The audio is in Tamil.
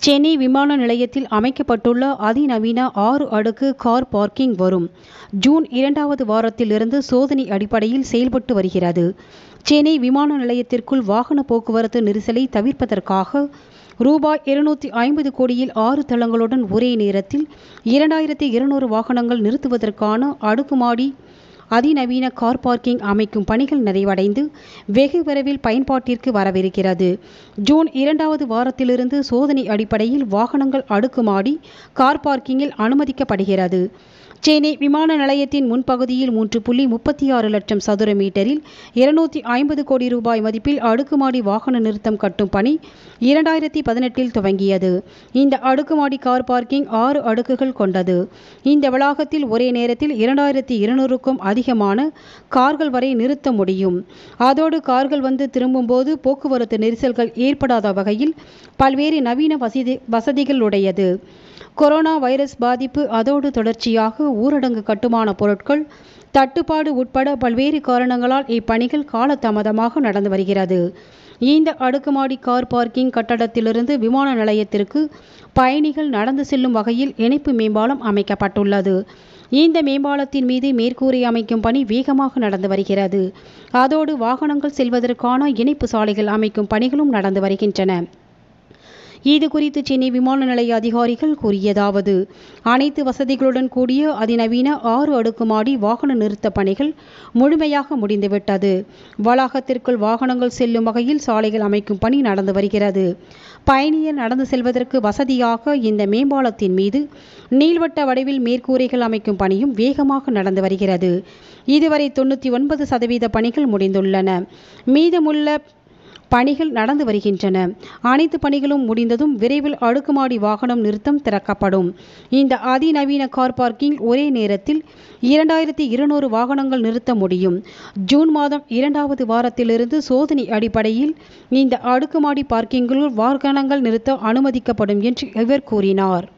சென்னை விமான நிலையத்தில் அமைக்கப்பட்டுள்ள அதிநவீன 6 அடுக்கு கார் பார்க்கிங் வரும் ஜூன் 2வது வாரத்திலிருந்து சோதனை அடிப்படையில் செயல்பட்டு வருகிறது. சென்னை விமான நிலையத்திற்குள் வாகன போக்குவரத்து நெரிசலை தவிர்ப்பதற்காக ரூபாய் 250 கோடியில் 6 தளங்களுடன் ஒரே நேரத்தில் 2200 வாகனங்கள் நிறுத்துவதற்கான அடுக்குமாடி அதிநவீன கார் பார்க்கிங் அமைக்கும் பணிகள் நிறைவடைந்து வெகு விரைவில் பயன்பாட்டிற்கு வரவிருக்கிறது. ஜூன் 2வது வாரத்திலிருந்து சோதனை அடிப்படையில் வாகனங்கள் அடுக்குமாடி கார் பார்க்கிங்கில் அனுமதிக்கப்படுகிறது. சென்னை விமான நிலையத்தின் முன்பகுதியில் 3.36 லட்சம் சதுர மீட்டரில் 250 கோடி ரூபாய் மதிப்பில் அடுக்குமாடி வாகன நிறுத்தம் கட்டும் பணி 2018இல் துவங்கியது. இந்த அடுக்குமாடி கார் பார்க்கிங் 6 அடுக்குகள் கொண்டது. இந்த வளாகத்தில் ஒரே நேரத்தில் 2200க்கும் அதிகமான கார்கள் வரை நிறுத்த முடியும். அதோடு கார்கள் வந்து திரும்பும்போது போக்குவரத்து நெரிசல்கள் ஏற்படாத வகையில் பல்வேறு நவீன வசதிகள் உடையது. கொரோனா வைரஸ் பாதிப்பு, அதோடு தொடர்ச்சியாக ஊரடங்கு, கட்டுமான பொருட்கள் தட்டுப்பாடு உட்பட பல்வேறு காரணங்களால் இப்பணிகள் காலதாமதமாக நடந்து வருகிறது. இந்த அடுக்குமாடி கார் பார்க்கிங் கட்டடத்திலிருந்து விமான நிலையத்திற்கு பயணிகள் நடந்து செல்லும் வகையில் இணைப்பு மேம்பாலம் அமைக்கப்பட்டுள்ளது. இந்த மேம்பாலத்தின் மீது மேற்கூரை அமைக்கும் பணி வேகமாக நடந்து வருகிறது. அதோடு வாகனங்கள் செல்வதற்கான இணைப்பு சாலைகள் அமைக்கும் பணிகளும் நடந்து வருகின்றன. இது குறித்து சென்னை விமான நிலைய அதிகாரிகள் கூறியதாவது: அனைத்து வசதிகளுடன் கூடிய அதிநவீன 6 அடுக்குமாடி வாகன நிறுத்த பணிகள் முழுமையாக முடிந்துவிட்டது. வளாகத்திற்குள் வாகனங்கள் செல்லும் வகையில் சாலைகள் அமைக்கும் பணி நடந்து வருகிறது. பயணியர் நடந்து செல்வதற்கு வசதியாக இந்த மேம்பாலத்தின் மீது நீள்வட்ட வடிவில் மேற்கூரைகள் அமைக்கும் பணியும் வேகமாக நடந்து வருகிறது. இதுவரை 99% பணிகள் முடிந்துள்ளன. மீதமுள்ள பணிகள் நடந்து வருகின்றன. அனைத்து பணிகளும் முடிந்ததும் விரைவில் அடுக்குமாடி வாகனம் நிறுத்தம் திறக்கப்படும். இந்த அதிநவீன கார் பார்க்கிங் ஒரே நேரத்தில் 2200 வாகனங்கள் நிறுத்த முடியும். ஜூன் மாதம் 2வது வாரத்திலிருந்து சோதனை அடிப்படையில் இந்த அடுக்குமாடி பார்க்கிங்கில் வாகனங்கள் நிறுத்த அனுமதிக்கப்படும் என்று இவர் கூறினார்.